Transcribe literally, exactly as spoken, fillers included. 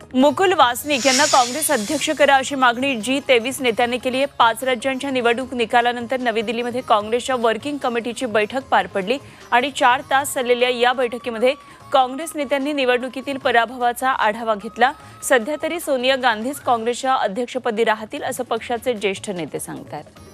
मुकुल वासनिक यांना काँग्रेस अध्यक्ष करा अशी मागणी जी तेवीस नेत्यांनी केली आहे। पाच राज्यांच्या निवडणूक निकालानंतर नवी दिल्लीमध्ये काँग्रेसच्या वर्किंग कमिटीची बैठक पार पडली आणि चार तास चाललेल्या या बैठकीमध्ये काँग्रेस नेत्यांनी निवडणुकीतील पराभवाचा आढावा घेतला। सध्या तरी सोनिया गांधीच काँग्रेसच्या अध्यक्षपदी राहतील असं पक्षाचे ज्येष्ठ नेते सांगतात।